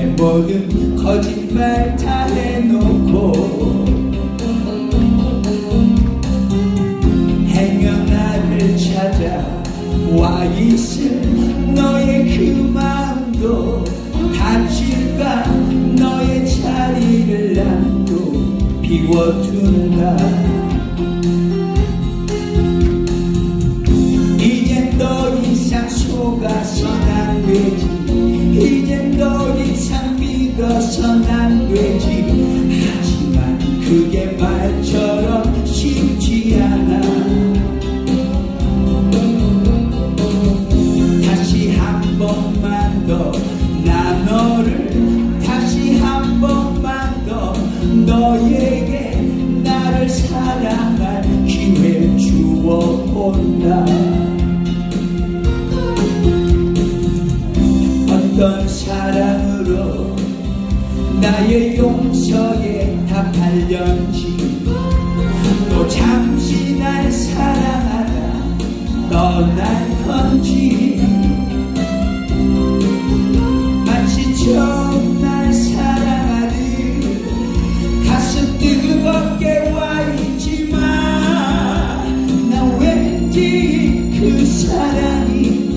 모든 거짓말 다 해놓고 행여 나를 찾아와 있을 너의 그 마음도 다칠까 너의 자리를 난 또 비워둔다. 이젠 더 이상 속아선 안 되지. 이젠 더 이상 믿어선 안 되지. 하지만 그게 말처럼 쉽지 않아. 다시 한 번만 더 나 너를 다시 한 번만 더 너에게 나를 사랑할 기회 주어본다. 어떤 사랑으로 나의 용서에 답하려는지 또 잠시 날 사랑하다 떠날 건지 마치 처음 날 사랑하듯 가슴 뜨겁게 와 있지만 나 왠지 그 사랑이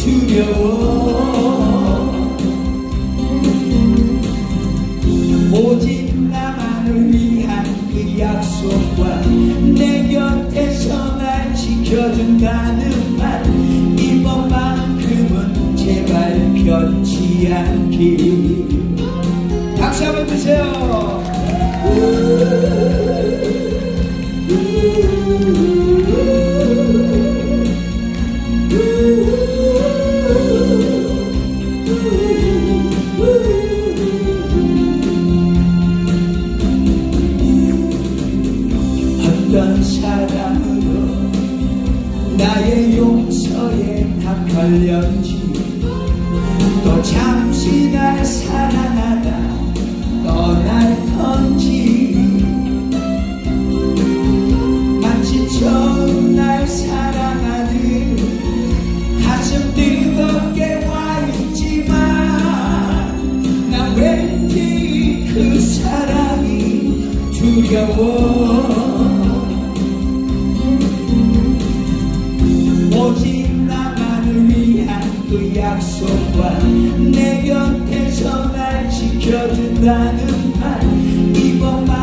두려워. 오직 나만을 위한 그 약속과 내 곁에서 날 지켜준다는 말 이번만큼은 제발 변치 않길. 박수 한번 주세요. 어떤 사랑으로 나의 용서에 답하려는지 또 잠시 날 사랑하다 떠날 건지 마치 처음 날 사랑하듯 가슴 뜨겁게 와 있지만 나 왠지 그 사랑이 두려워. 오직 나만을 위한 그 약속과 내 곁에서 날 지켜준다는 말 이번만